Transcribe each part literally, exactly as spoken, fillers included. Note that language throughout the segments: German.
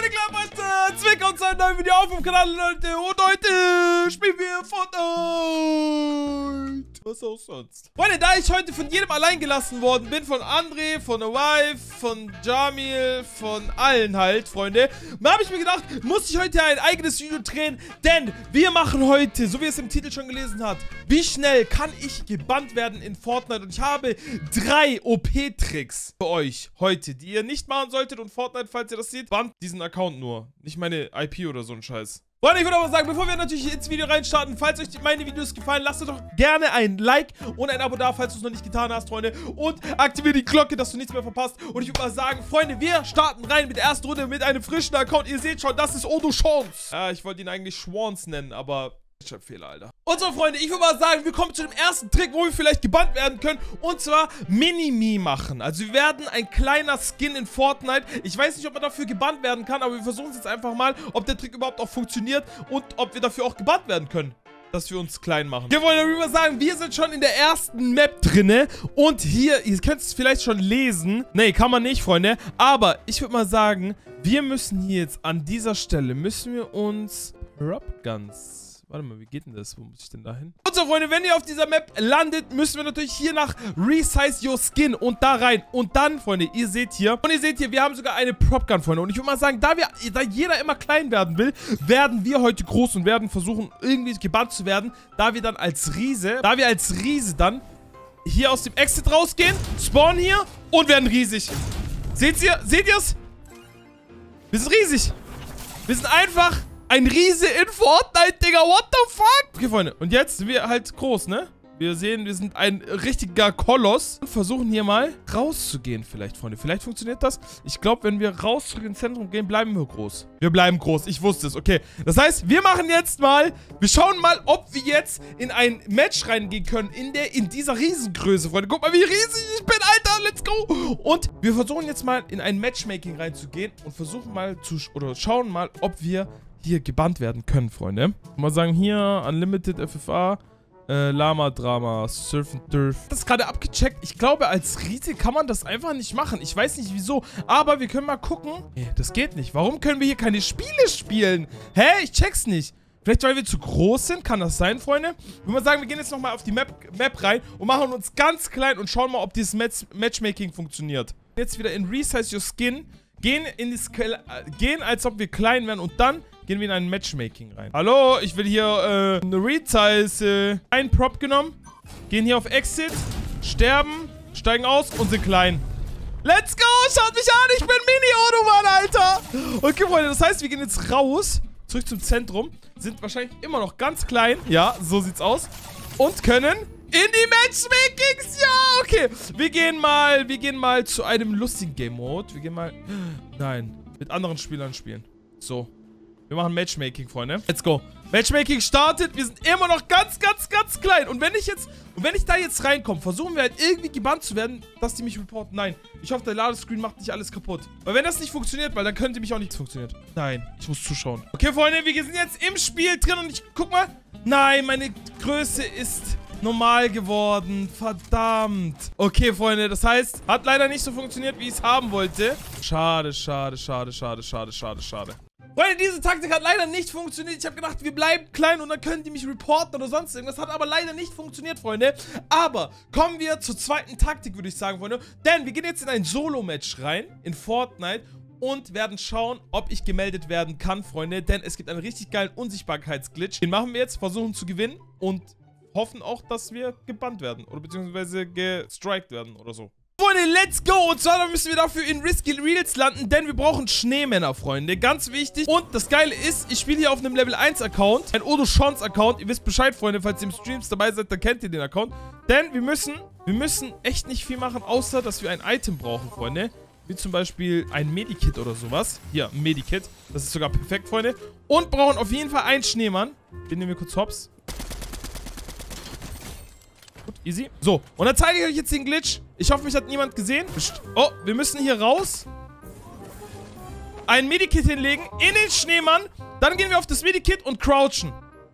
Freunde, Klappers, Zwicker und ein neues Video auf dem Kanal, Leute. Und heute spielen wir Fortnite. Was auch sonst. Freunde, da ich heute von jedem allein gelassen worden bin, von André, von der Wife, von Jamil, von allen halt, Freunde, da habe ich mir gedacht, muss ich heute ein eigenes Video drehen, denn wir machen heute, so wie es im Titel schon gelesen hat, wie schnell kann ich gebannt werden in Fortnite, und ich habe drei O P-Tricks für euch heute, die ihr nicht machen solltet, und Fortnite, falls ihr das seht, bannt diesen Account nur, nicht meine I P oder so ein Scheiß. Freunde, ich würde aber sagen, bevor wir natürlich ins Video reinstarten, falls euch meine Videos gefallen, lasst doch gerne ein Like und ein Abo da, falls du es noch nicht getan hast, Freunde. Und aktiviere die Glocke, dass du nichts mehr verpasst. Und ich würde mal sagen, Freunde, wir starten rein mit der ersten Runde mit einem frischen Account. Ihr seht schon, das ist Odo Chance. Ja, ich wollte ihn eigentlich Schwanz nennen, aber... Fehler, Alter. Und so, Freunde, ich würde mal sagen, wir kommen zu dem ersten Trick, wo wir vielleicht gebannt werden können. Und zwar Mini-Me machen. Also wir werden ein kleiner Skin in Fortnite. Ich weiß nicht, ob man dafür gebannt werden kann, aber wir versuchen es jetzt einfach mal, ob der Trick überhaupt auch funktioniert und ob wir dafür auch gebannt werden können, dass wir uns klein machen. Wir wollen darüber sagen, wir sind schon in der ersten Map drinne. Und hier, ihr könnt es vielleicht schon lesen. Nee, kann man nicht, Freunde. Aber ich würde mal sagen, wir müssen hier jetzt an dieser Stelle, müssen wir uns Prop Guns... Warte mal, wie geht denn das? Wo muss ich denn da hin? Und so, Freunde, wenn ihr auf dieser Map landet, müssen wir natürlich hier nach Resize Your Skin und da rein. Und dann, Freunde, ihr seht hier, und ihr seht hier, wir haben sogar eine Prop Gun, Freunde. Und ich würde mal sagen, da, wir, da jeder immer klein werden will, werden wir heute groß und werden versuchen, irgendwie gebannt zu werden. Da wir dann als Riese, da wir als Riese dann hier aus dem Exit rausgehen, spawnen hier und werden riesig. Seht ihr? Seht ihr es? Wir sind riesig. Wir sind einfach... ein Riese in Fortnite, Digga. What the fuck? Okay, Freunde. Und jetzt sind wir halt groß, ne? Wir sehen, wir sind ein richtiger Koloss. Und versuchen hier mal rauszugehen vielleicht, Freunde. Vielleicht funktioniert das. Ich glaube, wenn wir raus zurück ins Zentrum gehen, bleiben wir groß. Wir bleiben groß. Ich wusste es. Okay. Das heißt, wir machen jetzt mal... Wir schauen mal, ob wir jetzt in ein Match reingehen können. In der, in dieser Riesengröße, Freunde. Guck mal, wie riesig ich bin, Alter. Let's go. Und wir versuchen jetzt mal in ein Matchmaking reinzugehen. Und versuchen mal zu... Oder schauen mal, ob wir... hier gebannt werden können, Freunde. Mal sagen, hier, Unlimited F F A, äh, Lama Drama, Surf and Turf. Das ist gerade abgecheckt. Ich glaube, als Riese kann man das einfach nicht machen. Ich weiß nicht, wieso. Aber wir können mal gucken. Nee, das geht nicht. Warum können wir hier keine Spiele spielen? Hä? Ich check's nicht. Vielleicht, weil wir zu groß sind? Kann das sein, Freunde? Ich würde mal sagen, wir gehen jetzt nochmal auf die Map, Map rein und machen uns ganz klein und schauen mal, ob dieses Match Matchmaking funktioniert. Jetzt wieder in Resize Your Skin. Gehen, in die Sk- gehen, als ob wir klein wären, und dann gehen wir in ein Matchmaking rein. Hallo, ich will hier äh, eine Resize, äh, einen Prop genommen, gehen hier auf Exit, sterben, steigen aus und sind klein. Let's go, schaut mich an, ich bin Mini-Odo-Mann, Alter. Okay, Freunde, das heißt, wir gehen jetzt raus, zurück zum Zentrum, sind wahrscheinlich immer noch ganz klein, ja, so sieht's aus, und können... in die Matchmakings, ja, okay. Wir gehen mal, wir gehen mal zu einem lustigen Game-Mode. Wir gehen mal, nein, mit anderen Spielern spielen. So, wir machen Matchmaking, Freunde. Let's go. Matchmaking startet, wir sind immer noch ganz, ganz, ganz klein. Und wenn ich jetzt, und wenn ich da jetzt reinkomme, versuchen wir halt irgendwie gebannt zu werden, dass die mich reporten. Nein, ich hoffe, der Ladescreen macht nicht alles kaputt. Weil wenn das nicht funktioniert, weil dann könnte mich auch nichts funktionieren. Nein, ich muss zuschauen. Okay, Freunde, wir sind jetzt im Spiel drin und ich, guck mal. Nein, meine Größe ist... normal geworden. Verdammt. Okay, Freunde, das heißt, hat leider nicht so funktioniert, wie ich es haben wollte. Schade, schade, schade, schade, schade, schade, schade. Freunde, diese Taktik hat leider nicht funktioniert. Ich habe gedacht, wir bleiben klein und dann können die mich reporten oder sonst irgendwas. Hat aber leider nicht funktioniert, Freunde. Aber kommen wir zur zweiten Taktik, würde ich sagen, Freunde. Denn wir gehen jetzt in ein Solo-Match rein, in Fortnite. Und werden schauen, ob ich gemeldet werden kann, Freunde. Denn es gibt einen richtig geilen Unsichtbarkeitsglitch. Den machen wir jetzt, versuchen zu gewinnen und... hoffen auch, dass wir gebannt werden. Oder beziehungsweise gestrikt werden oder so. Freunde, let's go! Und zwar müssen wir dafür in Risky Reels landen, denn wir brauchen Schneemänner, Freunde. Ganz wichtig. Und das Geile ist, ich spiele hier auf einem Level eins Account. Ein Odo Chance Account. Ihr wisst Bescheid, Freunde. Falls ihr im Streams dabei seid, dann kennt ihr den Account. Denn wir müssen, wir müssen echt nicht viel machen, außer, dass wir ein Item brauchen, Freunde. Wie zum Beispiel ein Medikit oder sowas. Hier, ein Medikit. Das ist sogar perfekt, Freunde. Und brauchen auf jeden Fall einen Schneemann. Den nehmen wir kurz hops. Gut, easy. So, und dann zeige ich euch jetzt den Glitch. Ich hoffe, mich hat niemand gesehen. Oh, wir müssen hier raus. Ein Medikit hinlegen in den Schneemann. Dann gehen wir auf das Medikit und crouchen.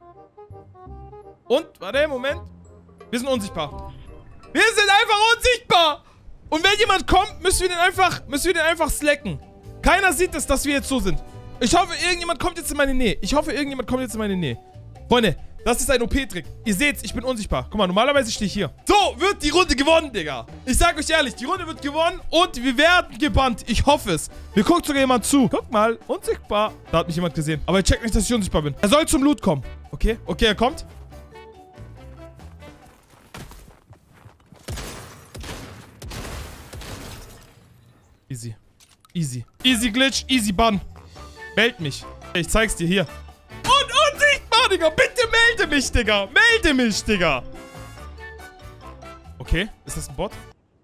Und, warte, Moment. Wir sind unsichtbar. Wir sind einfach unsichtbar. Und wenn jemand kommt, müssen wir den einfach, müssen wir den einfach slacken. Keiner sieht es, dass wir jetzt so sind. Ich hoffe, irgendjemand kommt jetzt in meine Nähe. Ich hoffe, irgendjemand kommt jetzt in meine Nähe. Freunde, das ist ein O P-Trick. Ihr seht's, ich bin unsichtbar. Guck mal, normalerweise stehe ich hier. So, wird die Runde gewonnen, Digga. Ich sag euch ehrlich, die Runde wird gewonnen und wir werden gebannt. Ich hoffe es. Mir guckt sogar jemand zu. Guck mal, unsichtbar. Da hat mich jemand gesehen. Aber er checkt nicht, dass ich unsichtbar bin. Er soll zum Loot kommen. Okay, okay, er kommt. Easy. Easy. Easy Glitch, easy Bann. Meld mich. Ich zeig's dir hier. Und unsichtbar, Digga. Bitte melde mich, Digga. Melde mich, Digga. Okay, ist das ein Bot?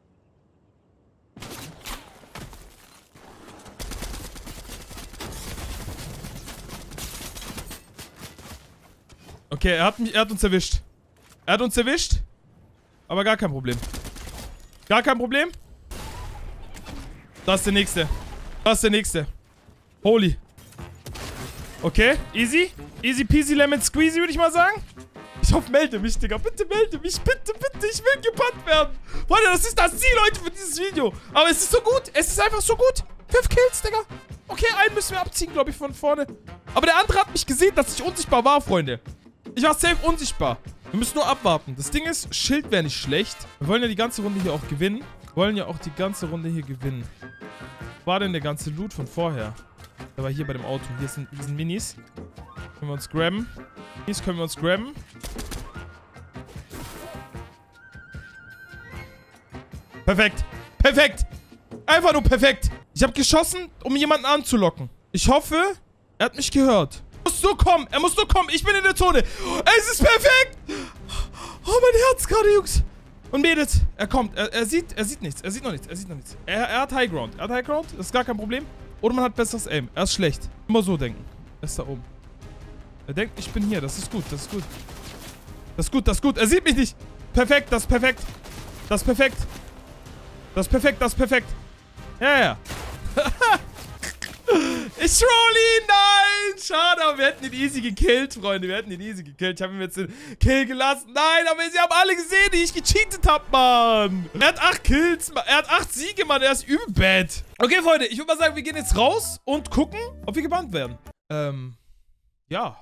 Okay, er hat mich, er hat uns erwischt. Er hat uns erwischt. Aber gar kein Problem. Gar kein Problem. Das ist der nächste. Das ist der nächste. Holy. Okay, easy. Easy peasy lemon squeezy, würde ich mal sagen. Ich hoffe, melde mich, Digga. Bitte melde mich. Bitte, bitte. Ich will gebannt werden. Freunde, das ist das Ziel heute für dieses Video. Aber es ist so gut. Es ist einfach so gut. Fünf Kills, Digga. Okay, einen müssen wir abziehen, glaube ich, von vorne. Aber der andere hat mich gesehen, dass ich unsichtbar war, Freunde. Ich war safe unsichtbar. Wir müssen nur abwarten. Das Ding ist, Schild wäre nicht schlecht. Wir wollen ja die ganze Runde hier auch gewinnen. Wir wollen ja auch die ganze Runde hier gewinnen. Wo war denn der ganze Loot von vorher? Der war hier bei dem Auto. Hier sind, hier sind Minis. Können wir uns grabben. Minis können wir uns grabben. Perfekt. Perfekt. Einfach nur perfekt. Ich habe geschossen, um jemanden anzulocken. Ich hoffe, er hat mich gehört. Er muss nur kommen. Er muss nur kommen. Ich bin in der Zone. Es ist perfekt. Oh, mein Herz gerade, Jungs. Und Mädels, er kommt. Er, er sieht, er sieht nichts. Er sieht noch nichts. Er sieht noch nichts. Er, er hat High Ground. Er hat High Ground. Das ist gar kein Problem. Oder man hat besseres Aim. Er ist schlecht. Immer so denken. Er ist da oben. Er denkt, ich bin hier. Das ist gut. Das ist gut. Das ist gut. Das ist gut. Er sieht mich nicht. Perfekt. Das ist perfekt. Das ist perfekt. Das ist perfekt. Das ist perfekt. Ja, ja. Ich troll ihn. Nein. Schade, aber wir hätten ihn easy gekillt, Freunde. Wir hätten ihn easy gekillt. Ich habe ihm jetzt den Kill gelassen. Nein, aber sie haben alle gesehen, wie ich gecheatet habe, Mann. Er hat acht Kills. Er hat acht Siege, Mann. Er ist übel bad. Okay, Freunde. Ich würde mal sagen, wir gehen jetzt raus und gucken, ob wir gebannt werden. Ähm, ja.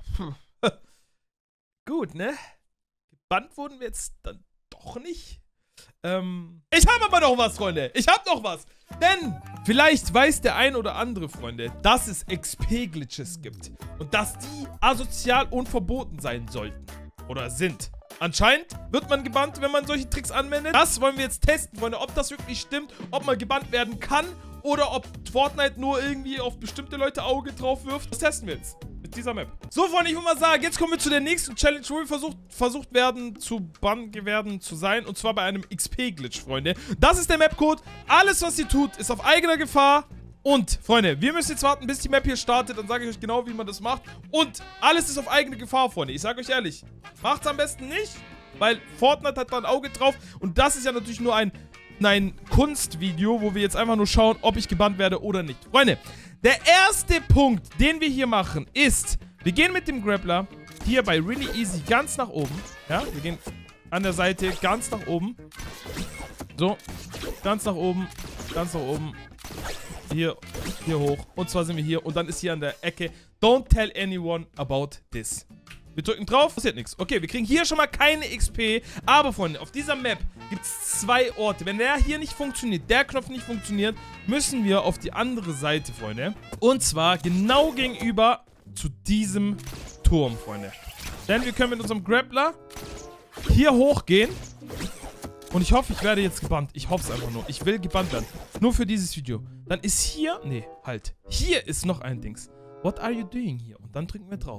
Gut, ne? Gebannt wurden wir jetzt dann doch nicht. Ähm, ich habe aber noch was, Freunde. Ich habe noch was. Denn vielleicht weiß der ein oder andere, Freunde, dass es X P-Glitches gibt. Und dass die asozial und verboten sein sollten. Oder sind. Anscheinend wird man gebannt, wenn man solche Tricks anwendet. Das wollen wir jetzt testen, Freunde, ob das wirklich stimmt, ob man gebannt werden kann oder ob Fortnite nur irgendwie auf bestimmte Leute Auge drauf wirft. Das testen wir jetzt mit dieser Map. So, Freunde, ich würde mal sagen, jetzt kommen wir zu der nächsten Challenge, wo wir versucht, versucht werden, zu bannen werden zu sein. Und zwar bei einem X P-Glitch, Freunde. Das ist der Map-Code. Alles, was ihr tut, ist auf eigener Gefahr. Und, Freunde, wir müssen jetzt warten, bis die Map hier startet. Dann sage ich euch genau, wie man das macht. Und alles ist auf eigene Gefahr, Freunde. Ich sage euch ehrlich, macht's am besten nicht, weil Fortnite hat da ein Auge drauf. Und das ist ja natürlich nur ein, ein Kunstvideo, wo wir jetzt einfach nur schauen, ob ich gebannt werde oder nicht. Freunde, der erste Punkt, den wir hier machen, ist, wir gehen mit dem Grappler hier bei Really Easy ganz nach oben. Ja, wir gehen an der Seite ganz nach oben. So, ganz nach oben, ganz nach oben. Hier, hier hoch. Und zwar sind wir hier. Und dann ist hier an der Ecke. Don't tell anyone about this. Wir drücken drauf. Passiert nichts. Okay, wir kriegen hier schon mal keine X P. Aber, Freunde, auf dieser Map gibt es zwei Orte. Wenn der hier nicht funktioniert, der Knopf nicht funktioniert, müssen wir auf die andere Seite, Freunde. Und zwar genau gegenüber zu diesem Turm, Freunde. Denn wir können mit unserem Grappler hier hochgehen. Und ich hoffe, ich werde jetzt gebannt. Ich hoffe es einfach nur. Ich will gebannt werden. Nur für dieses Video. Dann ist hier... Nee, halt. Hier ist noch ein Dings. What are you doing here? Und dann drücken wir drauf.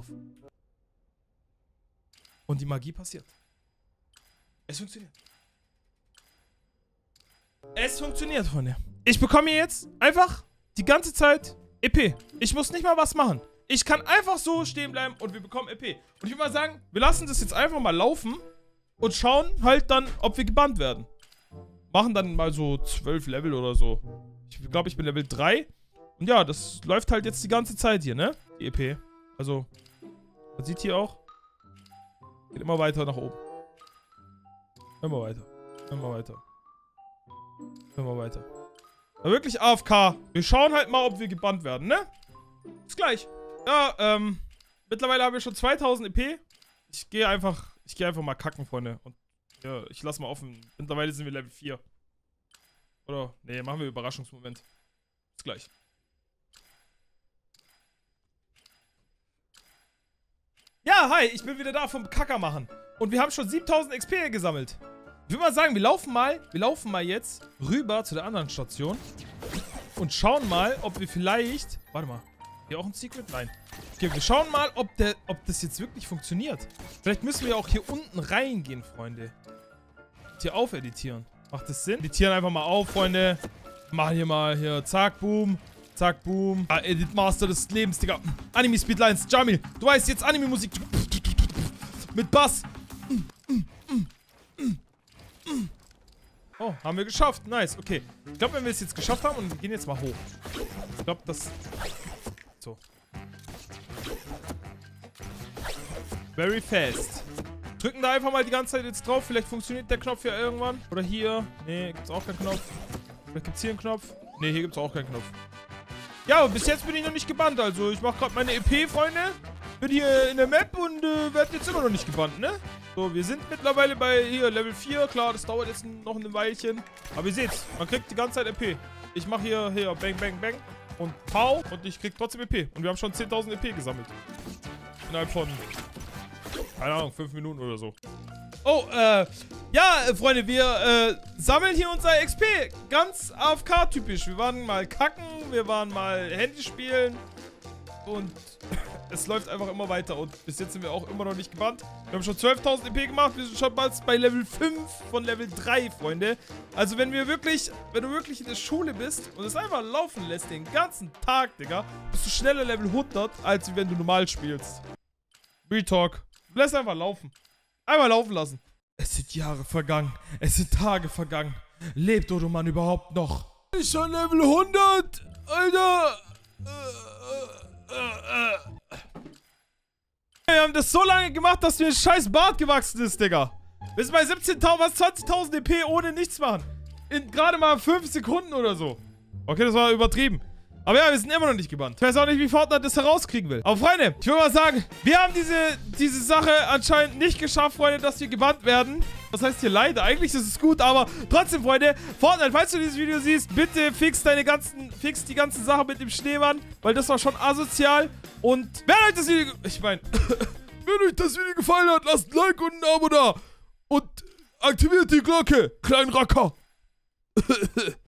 Und die Magie passiert. Es funktioniert. Es funktioniert, Freunde. Ich bekomme jetzt einfach die ganze Zeit E P. Ich muss nicht mal was machen. Ich kann einfach so stehen bleiben und wir bekommen E P. Und ich würde mal sagen, wir lassen das jetzt einfach mal laufen. Und schauen halt dann, ob wir gebannt werden. Machen dann mal so zwölf Level oder so. Ich glaube, ich bin Level drei. Und ja, das läuft halt jetzt die ganze Zeit hier, ne? Die E P. Also, man sieht hier auch. Geht immer weiter nach oben. Immer weiter. Immer weiter. Immer weiter. Aber wirklich A F K. Wir schauen halt mal, ob wir gebannt werden, ne? Bis gleich. Ja, ähm, mittlerweile haben wir schon zweitausend E P. Ich gehe einfach, ich gehe einfach mal kacken, Freunde. Und ja, ich lasse mal offen. Mittlerweile sind wir Level vier. Oder, nee, machen wir Überraschungsmoment. Bis gleich. Ja, hi, ich bin wieder da vom Kacker machen. Und wir haben schon siebentausend X P gesammelt. Ich würde mal sagen, wir laufen mal, wir laufen mal jetzt rüber zu der anderen Station. Und schauen mal, ob wir vielleicht... Warte mal. Hier auch ein Secret? Nein. Okay, wir schauen mal, ob, der, ob das jetzt wirklich funktioniert. Vielleicht müssen wir auch hier unten reingehen, Freunde. Hier aufeditieren. Macht das Sinn? Editieren einfach mal auf, Freunde. Machen hier mal hier. Zack, boom. Zack, boom. Ah, Edit Master des Lebens, Digga. Anime Speedlines. Jamil, du weißt jetzt Anime-Musik. Mit Bass. Oh, haben wir geschafft. Nice, okay. Ich glaube, wenn wir es jetzt geschafft haben und wir gehen jetzt mal hoch. Ich glaube, das... So. Very fast. Drücken da einfach mal die ganze Zeit jetzt drauf. Vielleicht funktioniert der Knopf ja irgendwann. Oder hier. Nee, gibt's auch keinen Knopf. Vielleicht gibt's hier einen Knopf. Nee, hier gibt's auch keinen Knopf. Ja, aber bis jetzt bin ich noch nicht gebannt. Also, ich mache gerade meine E P, Freunde. Bin hier in der Map und äh, werde jetzt immer noch nicht gebannt, ne? So, wir sind mittlerweile bei hier Level vier. Klar, das dauert jetzt noch ein Weilchen. Aber ihr seht's, man kriegt die ganze Zeit E P. Ich mache hier, hier, bang, bang, bang. Und Pau. Und ich krieg trotzdem E P. Und wir haben schon zehntausend E P gesammelt. Innerhalb von, keine Ahnung, fünf Minuten oder so. Oh, äh, ja, äh, Freunde, wir äh, sammeln hier unser X P. Ganz A F K-typisch. Wir waren mal kacken, wir waren mal Handy spielen. Und es läuft einfach immer weiter. Und bis jetzt sind wir auch immer noch nicht gebannt. Wir haben schon zwölftausend E P gemacht. Wir sind schon bald bei Level fünf von Level drei, Freunde. Also wenn wir wirklich, wenn du wirklich in der Schule bist und es einfach laufen lässt den ganzen Tag, Digga, bist du schneller Level hundert, als wenn du normal spielst. Real Talk. Du lässt einfach laufen. Einmal laufen lassen. Es sind Jahre vergangen. Es sind Tage vergangen. Lebt Odoman überhaupt noch? Ich schon Level hundert? Alter. Äh, äh, äh. Wir haben das so lange gemacht, dass mir ein scheiß Bart gewachsen ist, Digga. Wir sind bei siebzehntausend, was zwanzigtausend E P ohne nichts machen. In gerade mal fünf Sekunden oder so. Okay, das war übertrieben. Aber ja, wir sind immer noch nicht gebannt. Ich weiß auch nicht, wie Fortnite das herauskriegen will. Aber Freunde, ich würde mal sagen, wir haben diese, diese Sache anscheinend nicht geschafft, Freunde, dass wir gebannt werden. Das heißt hier leider. Eigentlich ist es gut, aber trotzdem, Freunde, Fortnite, falls du dieses Video siehst, bitte fix deine ganzen, fix die ganzen Sachen mit dem Schneemann, weil das war schon asozial. Und wenn euch das Video, ich meine, wenn euch das Video gefallen hat, lasst ein Like und ein Abo da. Und aktiviert die Glocke, kleinen Racker.